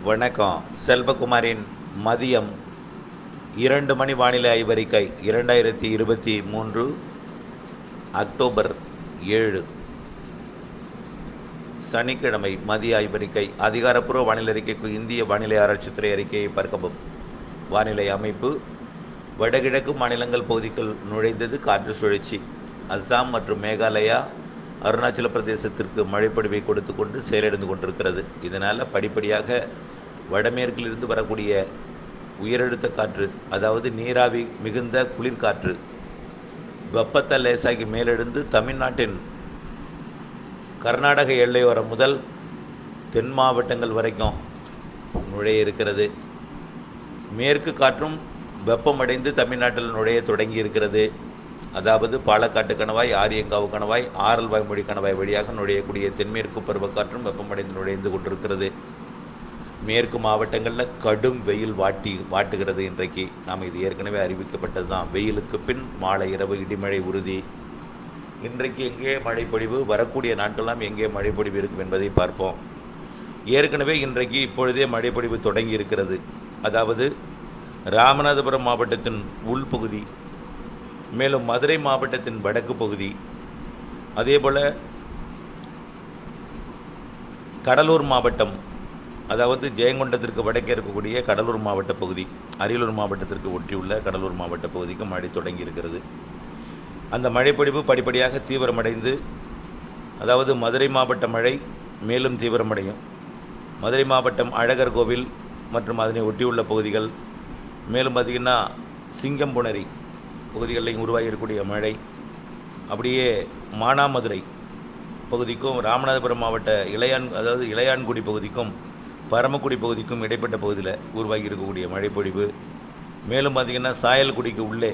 வணக்கம். செல்வகுமாரின் மதியம் 2 மணி வானிலை ஆய்வறிக்கை 2023 அக்டோபர் 7 சனிக்கிழமை மதிய ஆய்வறிக்கை. அதிகாரப்பூர்வ வானிலை அறிக்கைக்கு இந்திய வானிலை ஆராய்ச்சித்துறை அறிக்கையை பார்க்கவும். வானிலை அமைப்பு: வடகிழக்கு மாநிலங்கள் பகுதிக்குள் நுழைந்தது காற்று சுழற்சி. அஸ்ஸாம் மற்றும் மேகாலயா, அருணாச்சல பிரதேசத்திற்கு மழைப்பொழிவை கொடுத்து கொண்டு செயலிழந்து கொண்டிருக்கிறது. இதனால் படிப்படியாக வடமேற்கிலிருந்து வரக்கூடிய உயரழுத்த காற்று, அதாவது நீராவி மிகுந்த குளிர்காற்று, வெப்பத்தால் லேசாகி மேலெழுந்து தமிழ்நாட்டின் கர்நாடக எல்லையோரம் முதல் தென் மாவட்டங்கள் வரைக்கும் நுழைய இருக்கிறது. மேற்கு காற்றும் வெப்பமடைந்து தமிழ்நாட்டில் நுழைய தொடங்கி இருக்கிறது. அதாவது பாலக்காட்டு கணவாய், ஆரியங்காவு கணவாய், ஆரல்வாய்மொழி கணவாய் வழியாக நுழையக்கூடிய தென்மேற்கு பருவக்காற்றும் வெப்பமடைந்து நுழைந்து கொண்டிருக்கிறது. மேற்கு மாவட்டங்களில் கடும் வெயில் வாட்டுகிறது. இன்றைக்கு நாம் இது ஏற்கனவே அறிவிக்கப்பட்டது தான். வெயிலுக்கு பின் மாலை இரவு இடிமழை உறுதி. இன்றைக்கு எங்கே மழைப்பொழிவு, வரக்கூடிய நாட்கள்லாம் எங்கே மழைப்பொழிவு இருக்கும் என்பதை பார்ப்போம். ஏற்கனவே இன்றைக்கு இப்பொழுதே மழைப்பொழிவு தொடங்கி இருக்கிறது. அதாவது ராமநாதபுரம் மாவட்டத்தின் உள்பகுதி, மேலும் மதுரை மாவட்டத்தின் வடக்கு பகுதி, அதேபோல் கடலூர் மாவட்டம், அதாவது ஜெயங்கொண்டத்திற்கு வடக்கே இருக்கக்கூடிய கடலூர் மாவட்ட பகுதி, அரியலூர் மாவட்டத்திற்கு ஒட்டியுள்ள கடலூர் மாவட்ட பகுதிக்கு மழை தொடங்கி இருக்கிறது. அந்த மழைப்பொழிவு படிப்படியாக தீவிரமடைந்து, அதாவது மதுரை மாவட்ட மழை மேலும் தீவிரமடையும். மதுரை மாவட்டம் அழகர் கோவில் மற்றும் அதனை ஒட்டியுள்ள பகுதிகள், மேலும் பார்த்திங்கன்னா சிங்கம்புணரி பகுதிகளில் உருவாகியிருக்கக்கூடிய மழை அப்படியே மானாமதுரை பகுதிக்கும் ராமநாதபுரம் மாவட்ட இளையான்குடி பகுதிக்கும் பரமக்குடி பகுதிக்கும் இடைப்பட்ட பகுதியில் உருவாகி இருக்கக்கூடிய மழைப்பொழிவு. மேலும் பார்த்திங்கன்னா சாயல்குடிக்கு உள்ளே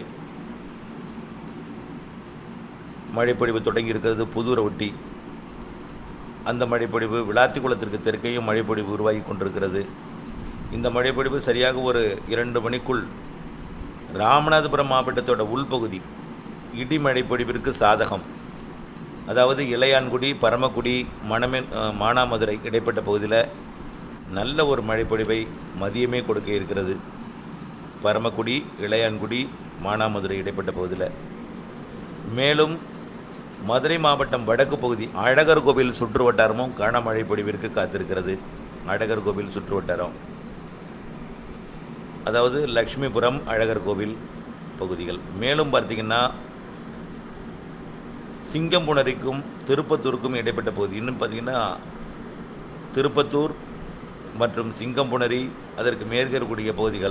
மழைப்பொழிவு தொடங்கி இருக்கிறது. புதூரை ஒட்டி அந்த மழைப்பொழிவு, விளாத்திக்குளத்திற்கு தெற்கையும் மழைப்பொழிவு உருவாகி கொண்டிருக்கிறது. இந்த மழைப்பொழிவு சரியாக ஒரு 2 மணிக்குள் ராமநாதபுரம் மாவட்டத்தோட உள்பகுதி இடிமழை பொழிவிற்கு சாதகம். அதாவது இளையான்குடி, பரமக்குடி, மானாமதுரை இடைப்பட்ட பகுதியில் நல்ல ஒரு மழைப்பொழிவை மதியமே கொடுக்க இருக்கிறது. பரமக்குடி, இளையான்குடி, மானாமதுரை இடைப்பட்ட பகுதியில். மேலும் மதுரை மாவட்டம் வடக்கு பகுதி அழகர் கோவில் சுற்று வட்டாரமும் கனமழை பொழிவிற்கு காத்திருக்கிறது. அழகர் கோவில் சுற்று வட்டாரம், அதாவது லக்ஷ்மிபுரம், அழகர் கோவில் பகுதிகள். மேலும் பார்த்திங்கன்னா சிங்கம்புணரிக்கும் திருப்பத்தூருக்கும் இடைப்பட்ட பகுதி, இன்னும் பார்த்திங்கன்னா திருப்பத்தூர் மற்றும் சிங்கம்புணரி அதற்கு மேற்கே இருக்கக்கூடிய பகுதிகள்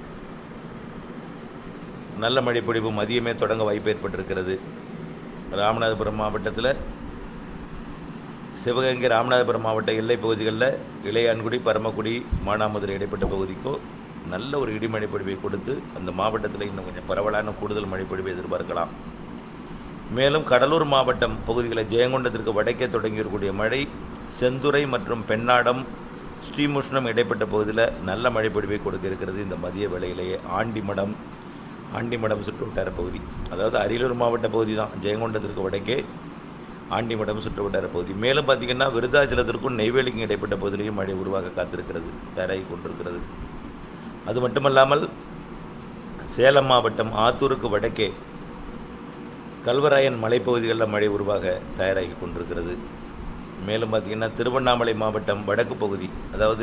நல்ல மழைப்பொழிவு மதியமே தொடங்க வாய்ப்பு ஏற்பட்டிருக்கிறது. ராமநாதபுரம் மாவட்டத்தில் சிவகங்கை ராமநாதபுரம் மாவட்ட எல்லை பகுதிகளில் இளையான்குடி, பரமக்குடி, மானாமதுரை இடைப்பட்ட பகுதிக்கோ நல்ல ஒரு இடிமழை பொழிவை கொடுத்து அந்த மாவட்டத்தில் இன்னும் கொஞ்சம் பரவலான கூடுதல் மழைப்பொழிவை எதிர்பார்க்கலாம். மேலும் கடலூர் மாவட்டம் பகுதிகளில் ஜெயங்கொண்டத்திற்கு வடக்கே தொடங்கியிருக்கக்கூடிய மழை செந்துறை மற்றும் பெண்ணாடம், ஸ்ரீமுஷ்ணம் இடைப்பட்ட பகுதியில் நல்ல மழைப்பொழிவை கொடுக்க இருக்கிறது. இந்த மதிய வேளையிலேயே ஆண்டிமடம் சுற்று வட்டார பகுதி, அதாவது அரியலூர் மாவட்ட பகுதி தான், ஜெயங்கொண்டத்திற்கு வடக்கே ஆண்டிமடம் சுற்று வட்டார பகுதி. மேலும் பார்த்திங்கன்னா விருதாச்சலத்திற்கும் நெய்வேலிக்கும் இடைப்பட்ட பகுதியிலையும் மழை உருவாக காத்திருக்கிறது, தயாராகி கொண்டிருக்கிறது. அது மட்டுமல்லாமல் சேலம் மாவட்டம் ஆத்தூருக்கு வடக்கே கல்வராயன் மலைப்பகுதிகளில் மழை உருவாக தயாராகி கொண்டிருக்கிறது. மேலும் பார்த்திங்கன்னா திருவண்ணாமலை மாவட்டம் வடக்கு பகுதி, அதாவது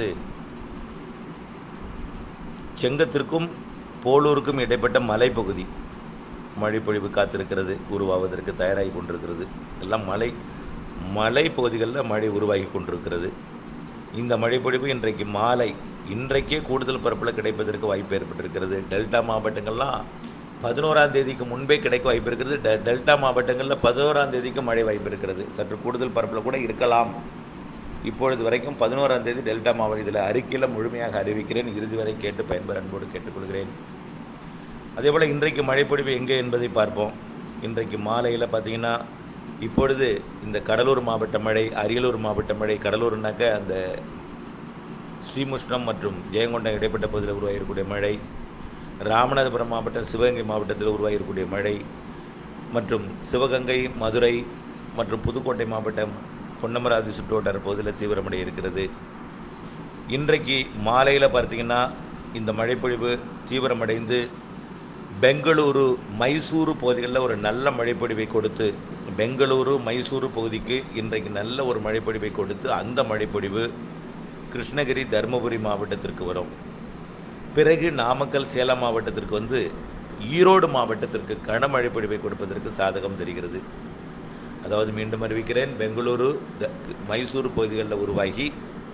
செங்கத்திற்கும் போலூருக்கும் இடைப்பட்ட மலைப்பகுதி மழைப்பொழிவு காத்திருக்கிறது, உருவாவதற்கு தயாராகி கொண்டிருக்கிறது. எல்லாம் மலை பகுதிகளில் மழை உருவாகி கொண்டிருக்கிறது. இந்த மழைப்பொழிவு இன்றைக்கே கூடுதல் பரப்பில் கிடைப்பதற்கு வாய்ப்பு ஏற்பட்டிருக்கிறது. டெல்டா மாவட்டங்கள்லாம் 11ஆம் தேதிக்கு முன்பே கிடைக்க வாய்ப்பு இருக்கிறது. டெல்டா மாவட்டங்களில் 11ஆம் தேதிக்கு மழை வாய்ப்பு இருக்கிறது. சற்று கூடுதல் பரப்பில் கூட இருக்கலாம். இப்பொழுது வரைக்கும் 11ஆம் தேதி டெல்டா மாவட்டம், இதில் அறிக்கையில் முழுமையாக அறிவிக்கிறேன். இறுதி வரை கேட்டு பயன்பெற அன்போடு கேட்டுக்கொள்கிறேன். அதேபோல் இன்றைக்கு மழைப்பொழிவு எங்கே என்பதை பார்ப்போம். இன்றைக்கு மாலையில் பார்த்திங்கன்னா இப்பொழுது இந்த கடலூர் மாவட்ட மழை, அரியலூர் மாவட்ட மழை, கடலூர்னாக்க அந்த ஸ்ரீமுஷ்ணம் மற்றும் ஜெயங்கொண்டம் இடைப்பட்ட பகுதியில் உருவாகியிருக்கக்கூடிய மழை, ராமநாதபுரம் மாவட்டம், சிவகங்கை மாவட்டத்தில் உருவாகியிருக்கக்கூடிய மழை மற்றும் சிவகங்கை, மதுரை மற்றும் புதுக்கோட்டை மாவட்டம் பொன்னமராவதி சுற்றுவட்டார பகுதியில் தீவிரமடைய இருக்கிறது. இன்றைக்கு மாலையில் பார்த்திங்கன்னா இந்த மழைப்பொழிவு தீவிரமடைந்து பெங்களூரு மைசூரு பகுதிகளில் ஒரு நல்ல மழைப்பொழிவை கொடுத்து, பெங்களூரு மைசூரு பகுதிக்கு இன்றைக்கு நல்ல ஒரு மழைப்பொழிவை கொடுத்து, அந்த மழைப்பொழிவு கிருஷ்ணகிரி தருமபுரி மாவட்டத்திற்கு வரும். பிறகு நாமக்கல் சேலம் மாவட்டத்திற்கு வந்து ஈரோடு மாவட்டத்திற்கு கனமழை பொழிவை கொடுப்பதற்கு சாதகம் தெரிகிறது. அதாவது மீண்டும் அறிவிக்கிறேன், பெங்களூரு மைசூர் பகுதிகளில் உருவாகி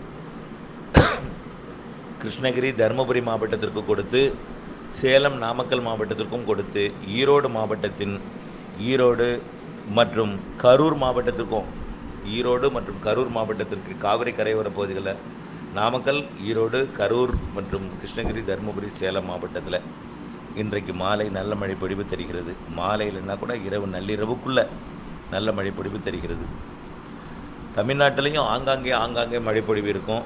கிருஷ்ணகிரி தருமபுரி மாவட்டத்திற்கு கொடுத்து, சேலம் நாமக்கல் மாவட்டத்திற்கும் கொடுத்து, ஈரோடு மாவட்டத்தின் ஈரோடு மற்றும் கரூர் மாவட்டத்திற்கும் ஈரோடு மற்றும் கரூர் மாவட்டத்திற்கு காவிரி கரையோர பகுதிகளில் நாமக்கல், ஈரோடு, கரூர் மற்றும் கிருஷ்ணகிரி தருமபுரி சேலம் மாவட்டத்தில் இன்றைக்கு மாலை நல்ல மழை பொழிவு தெரிகிறது. மாலையில்னா கூட இரவு நள்ளிரவுக்குள்ளே நல்ல மழை பொழிவு தெரிகிறது. தமிழ்நாட்டிலையும் ஆங்காங்கே மழை பொழிவு இருக்கும்.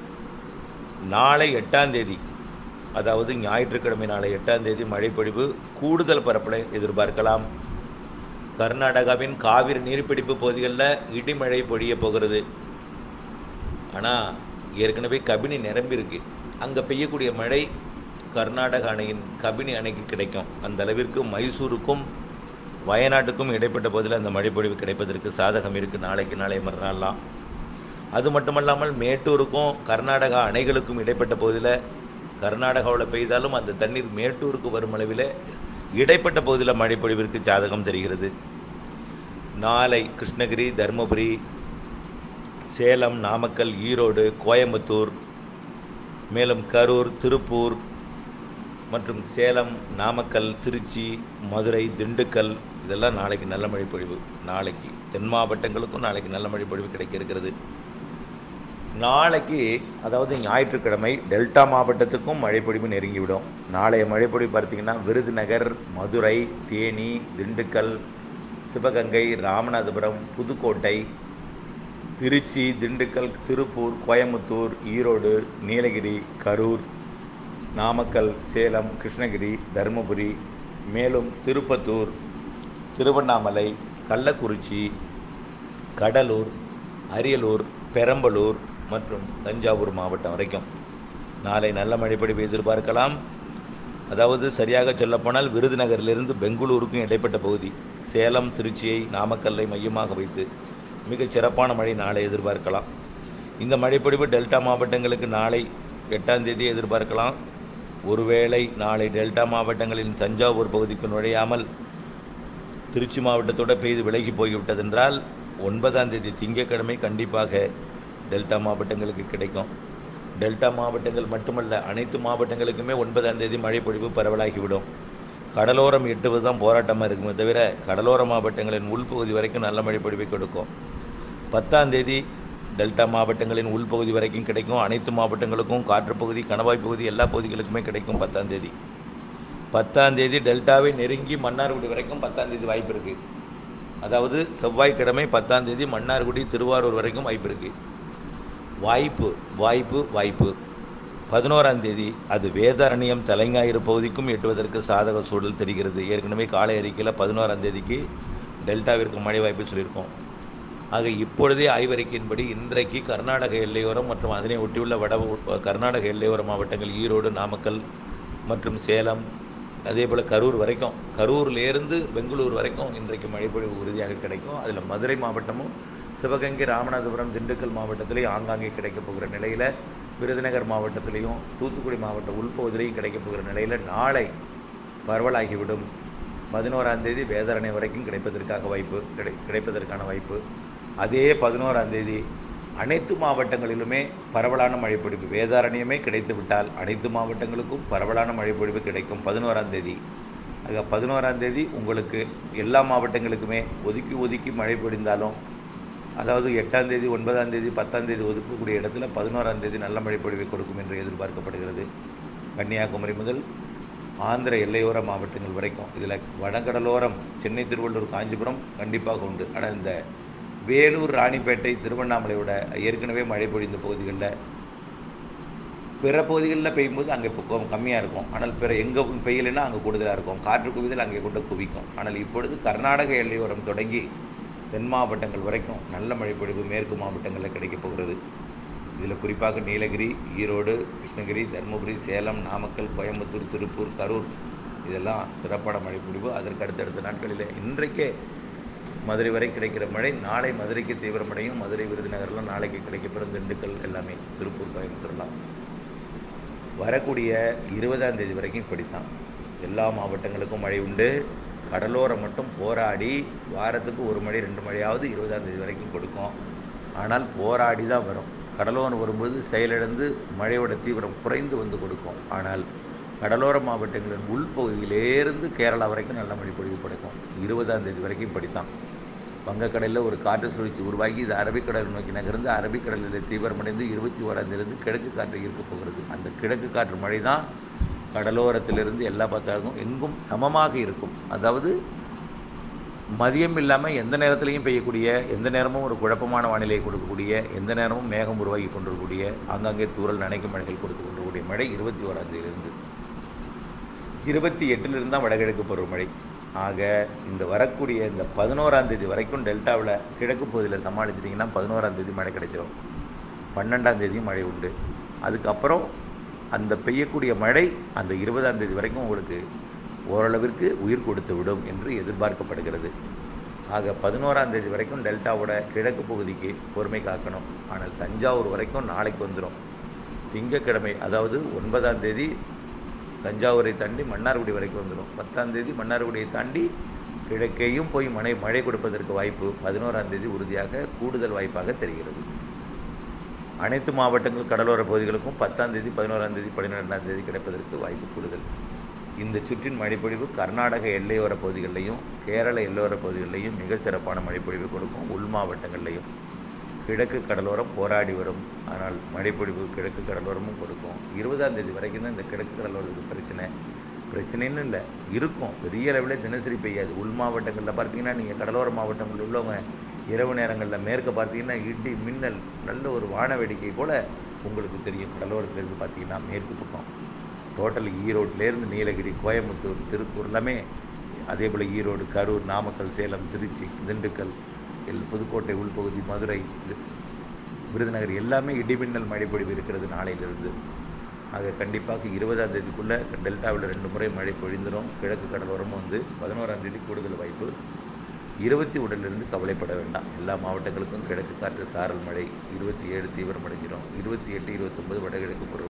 நாளை 8ஆம் தேதி, அதாவது ஞாயிற்றுக்கிழமை நாளை 8ஆம் தேதி மழைப்பொழிவு கூடுதல் பரப்பலை எதிர்பார்க்கலாம். கர்நாடகாவின் காவிரி நீர்பிடிப்பு பகுதிகளில் இடிமழை பொழிய போகிறது. ஆனால் ஏற்கனவே கபினி நிரம்பியிருக்கு. அங்கே பெய்யக்கூடிய மழை கர்நாடக அணையின் கபினி அணைக்கு கிடைக்கும். அந்த அளவிற்கு மைசூருக்கும் வயநாட்டுக்கும் இடைப்பட்ட பகுதியில் அந்த மழைப்பொழிவு கிடைப்பதற்கு சாதகம் இருக்குது. நாளை மறுநாள்லாம். அது மட்டுமல்லாமல் மேட்டூருக்கும் கர்நாடகா அணைகளுக்கும் இடைப்பட்ட பகுதியில் கர்நாடகாவில் பெய்தாலும் அந்த தண்ணீர் மேட்டூருக்கு வரும் அளவில் இடைப்பட்ட பகுதியில் மழைப்பொழிவிற்கு சாதகம் தெரிகிறது. நாளை கிருஷ்ணகிரி, தருமபுரி, சேலம், நாமக்கல், ஈரோடு, கோயம்புத்தூர், மேலும் கரூர், திருப்பூர் மற்றும் சேலம், நாமக்கல், திருச்சி, மதுரை, திண்டுக்கல் இதெல்லாம் நாளைக்கு நல்ல மழை பொழிவு. நாளைக்கு தென் மாவட்டங்களுக்கும் நாளைக்கு நல்ல மழை பொழிவு கிடைக்க இருக்கிறது. நாளைக்கு அதாவது ஞாயிற்றுக்கிழமை டெல்டா மாவட்டத்துக்கும் மழைப்பொழிவு நெருங்கிவிடும். நாளைய மழைப்பொழிவு பார்த்திங்கன்னா விருதுநகர், மதுரை, தேனி, திண்டுக்கல், சிவகங்கை, ராமநாதபுரம், புதுக்கோட்டை, திருச்சி, திண்டுக்கல், திருப்பூர், கோயம்புத்தூர், ஈரோடு, நீலகிரி, கரூர், நாமக்கல், சேலம், கிருஷ்ணகிரி, தருமபுரி, மேலும் திருப்பத்தூர், திருவண்ணாமலை, கள்ளக்குறிச்சி, கடலூர், அரியலூர், பெரம்பலூர் மற்றும் தஞ்சாவூர் மாவட்டம் வரைக்கும் நாளை நல்ல மழைப்பொழிவு எதிர்பார்க்கலாம். அதாவது சரியாக சொல்லப்போனால் விருதுநகரிலிருந்து பெங்களூருக்கும் இடைப்பட்ட பகுதி, சேலம், திருச்சியை, நாமக்கல்லை மையமாக வைத்து மிகச் சிறப்பான மழை நாளை எதிர்பார்க்கலாம். இந்த மழைப்பொழிவு டெல்டா மாவட்டங்களுக்கு நாளை 8ஆம் தேதி எதிர்பார்க்கலாம். ஒருவேளை நாளை டெல்டா மாவட்டங்களின் தஞ்சாவூர் பகுதிக்கு நுழையாமல் திருச்சி மாவட்டத்தோடு பெய்து விலகி போய்விட்டதென்றால் 9ஆம் தேதி திங்கட்கிழமை கண்டிப்பாக டெல்டா மாவட்டங்களுக்கு கிடைக்கும். டெல்டா மாவட்டங்கள் மட்டுமல்ல, அனைத்து மாவட்டங்களுக்குமே 9ஆம் தேதி மழைப்பொழிவு பரவலாகிவிடும். கடலோரம் எட்டுவது தான் போராட்டமாக இருக்குமே தவிர கடலோர மாவட்டங்களின் உள்பகுதி வரைக்கும் நல்ல மழைப்பொழிவை கொடுக்கும். 10ஆம் தேதி டெல்டா மாவட்டங்களின் உள்பகுதி வரைக்கும் கிடைக்கும். அனைத்து மாவட்டங்களுக்கும் காற்றுப்பகுதி, கணவாய் பகுதி எல்லா பகுதிகளுக்குமே கிடைக்கும் 10ஆம் தேதி. 10ஆம் தேதி டெல்டாவை நெருங்கி மன்னார்குடி வரைக்கும் 10ஆம் தேதி வாய்ப்பு இருக்குது. அதாவது செவ்வாய்க்கிழமை 10ஆம் தேதி மன்னார்குடி, திருவாரூர் வரைக்கும் வாய்ப்பு இருக்குது. வாய்ப்பு 11ஆம் தேதி அது வேதாரண்யம், தலைஞாயிறு பகுதிக்கும் எட்டுவதற்கு சாதக சூழல் தெரிகிறது. ஏற்கனவே காலை அறிக்கையில் 11ஆம் தேதிக்கு டெல்டாவிற்கு மழை வாய்ப்பு சொல்லியிருக்கோம். ஆக இப்பொழுதே ஆய்வறிக்கையின்படி இன்றைக்கு கர்நாடக எல்லையோரம் மற்றும் அதனை ஒட்டியுள்ள கர்நாடக எல்லையோர மாவட்டங்கள் ஈரோடு, நாமக்கல் மற்றும் சேலம், அதேபோல் கரூர் வரைக்கும், கரூர்லேருந்து பெங்களூர் வரைக்கும் இன்றைக்கு மழைப்பொழிவு உறுதியாக கிடைக்கும். அதில் மதுரை மாவட்டமும் சிவகங்கை, ராமநாதபுரம், திண்டுக்கல் மாவட்டத்திலேயும் ஆங்காங்கே கிடைக்கப் போகிற நிலையில், விருதுநகர் மாவட்டத்திலையும் தூத்துக்குடி மாவட்ட உள்பகுதியிலையும் கிடைக்கப் போகிற நிலையில் நாளை பரவலாகிவிடும். 11ஆம் தேதி வேதாரண்யம் வரைக்கும் கிடைப்பதற்கான வாய்ப்பு. அதே 11ஆம் தேதி அனைத்து மாவட்டங்களிலுமே பரவலான மழைப்பொழிவு. வேதாரண்யமே கிடைத்து விட்டால் அனைத்து மாவட்டங்களுக்கும் பரவலான மழைப்பொழிவு கிடைக்கும் 11ஆம் தேதி. ஆக 11ஆம் தேதி உங்களுக்கு எல்லா மாவட்டங்களுக்குமே ஒதுக்கி மழை பொழிந்தாலும், அதாவது 8ஆம் தேதி, 9ஆம் தேதி, 10ஆம் தேதி ஒதுக்கக்கூடிய இடத்துல 11ஆம் தேதி நல்ல மழைப்பொழிவை கொடுக்கும் என்று எதிர்பார்க்கப்படுகிறது. கன்னியாகுமரி முதல் ஆந்திர எல்லையோர மாவட்டங்கள் வரைக்கும். இதில் வடகடலோரம் சென்னை, திருவள்ளூர், காஞ்சிபுரம் கண்டிப்பாக உண்டு. ஆனால் இந்த வேலூர், ராணிப்பேட்டை, திருவண்ணாமலையோட ஏற்கனவே மழை பொழிந்த பகுதிகளில் பிற பகுதிகளில் பெய்யும்போது அங்கே இப்போ கம்மியாக இருக்கும். ஆனால் பிற எங்கே பெய்யலைன்னா அங்கே கூடுதலாக இருக்கும். காற்று குவிதல் அங்கே கொண்டு குவிக்கும். ஆனால் இப்பொழுது கர்நாடக எல்லையோரம் தொடங்கி தென் மாவட்டங்கள் வரைக்கும் நல்ல மழைப்பொழிவு மேற்கு மாவட்டங்களில் கிடைக்கப் போகிறது. இதில் குறிப்பாக நீலகிரி, ஈரோடு, கிருஷ்ணகிரி, தருமபுரி, சேலம், நாமக்கல், கோயம்புத்தூர், திருப்பூர், கரூர் இதெல்லாம் சிறப்பான மழை பொழிவு. அதற்கு அடுத்தடுத்த நாட்களில் இன்றைக்கே மதுரை வரை கிடைக்கிற மழை நாளை மதுரைக்கு தீவிரமடையும். மதுரை, விருதுநகர்லாம் நாளைக்கு கிடைக்கப்பெறும். திண்டுக்கல் எல்லாமே, திருப்பூர், கோயம்புத்தூர்லாம் வரக்கூடிய 20ஆம் தேதி வரைக்கும் இப்படித்தான். எல்லா மாவட்டங்களுக்கும் மழை உண்டு. கடலோரம் மட்டும் போராடி வாரத்துக்கு ஒரு மழை 2 மழையாவது 20ஆம் தேதி வரைக்கும் கொடுக்கும். ஆனால் போராடி தான் வரும். கடலோரம் வரும்போது செயலிழந்து மழையோட தீவிரம் குறைந்து வந்து கொடுக்கும். ஆனால் கடலோர மாவட்டங்களின் உள்பகுதியிலேருந்து கேரளா வரைக்கும் நல்ல மழை பொழிவு கிடைக்கும். 20ஆம் தேதி வரைக்கும் இப்படித்தான். வங்கக்கடலில் ஒரு காற்று சுழற்சி உருவாகி இது அரபிக்கடல் நோக்கி நகர்ந்து அரபிக்கடலில் தீவிரமடைந்து 21ஆம் தேதி கிழக்கு காற்று ஈர்க்கப் போகிறது. அந்த கிழக்கு காற்று மழை தான் கடலோரத்திலிருந்து எல்லா பார்த்தாலும் எங்கும் சமமாக இருக்கும். அதாவது மதியம் இல்லாமல் எந்த நேரத்திலையும் பெய்யக்கூடிய, எந்த நேரமும் ஒரு குழப்பமான வானிலையை கொடுக்கக்கூடிய, எந்த நேரமும் மேகம் உருவாகி கொண்டிருக்கக்கூடிய, ஆங்காங்கே தூறல் நனைக்கும் மழைகள் கொடுத்து கொண்டிருக்கக்கூடிய மழை 21ஆம் தேதியிலிருந்து. 28லிருந்து தான் வடகிழக்கு பருவமழை. ஆக இந்த வரக்கூடிய இந்த 11ஆம் தேதி வரைக்கும் டெல்டாவில் கிழக்கு பகுதியில் சமாளிச்சிட்டிங்கன்னா 11ஆம் தேதி மழை கிடைச்சிடும். 12ஆம் தேதியும் மழை உண்டு. அதுக்கப்புறம் அந்த பெய்யக்கூடிய மழை அந்த 20ஆம் தேதி வரைக்கும் உங்களுக்கு ஓரளவிற்கு உயிர் கொடுத்து விடும் என்று எதிர்பார்க்கப்படுகிறது. ஆக 11ஆம் தேதி வரைக்கும் டெல்டாவோட கிழக்கு பகுதிக்கு பொறுமை காக்கணும். ஆனால் தஞ்சாவூர் வரைக்கும் நாளைக்கு வந்துடும். திங்கட்கிழமை அதாவது 9ஆம் தேதி தஞ்சாவூரை தாண்டி மன்னார்குடி வரைக்கும் வந்துடும். 10ஆம் தேதி மன்னார்குடியை தாண்டி கிழக்கேயும் போய் மழை கொடுப்பதற்கு வாய்ப்பு 11ஆம் தேதி உறுதியாக கூடுதல் வாய்ப்பாக தெரிகிறது. அனைத்து மாவட்டங்கள் கடலோர பகுதிகளுக்கும் 10ஆம் தேதி, 11ஆம் தேதி, 12ஆம் தேதி கிடைப்பதற்கு வாய்ப்பு கூடுதல். இந்த சுற்றின் மழைப்பொழிவு கர்நாடக எல்லையோர பகுதிகளிலையும் கேரள எல்லையோர பகுதிகளிலையும் மிகச் சிறப்பான மழைப்பொழிவு கொடுக்கும். உள் மாவட்டங்கள்லையும் கிழக்கு கடலோரம் போராடி வரும். ஆனால் மழைப்பொழிவு கிழக்கு கடலோரமும் கொடுக்கும். 20ஆம் தேதி வரைக்கும் தான் இந்த கிழக்கு கடலோரத்துக்கு பிரச்சனைன்னு இல்லை, இருக்கும். பெரிய அளவில் தினசரி பெய்யாது. உள் மாவட்டங்களில் பார்த்தீங்கன்னா நீங்கள் கடலோர மாவட்டங்களில் உள்ளவங்க இரவு நேரங்களில் மேற்க பார்த்தீங்கன்னா இடி மின்னல் நல்ல ஒரு வான வேடிக்கை போல் உங்களுக்கு தெரியும். கடலோரத்துலேருந்து பார்த்தீங்கன்னா மேற்கு பக்கம் டோட்டல் ஈரோட்டிலேருந்து நீலகிரி, கோயம்புத்தூர், திருப்பூர் எல்லாமே அதே போல் ஈரோடு, கரூர், நாமக்கல், சேலம், திருச்சி, திண்டுக்கல், புதுக்கோட்டை உள்பகுதி, மதுரை, விருதுநகர் எல்லாமே இடிமின்னல் மழைப்பொழிவு இருக்கிறது நாளையிலிருந்து. ஆக கண்டிப்பாக 20ஆம் தேதிக்குள்ளே டெல்டாவில் 2 முறை மழை பொழிந்துடும். கிழக்கு கடலோரமும் வந்து 11ஆம் தேதி கூடுதல் வாய்ப்பு. 21லிருந்து கவலைப்பட வேண்டாம். எல்லா மாவட்டங்களுக்கும் கிழக்கு காற்று சாரல் மழை 27 தீவிரமடைஞ்சிடும். 28, 29 வடகிழக்கு பருவ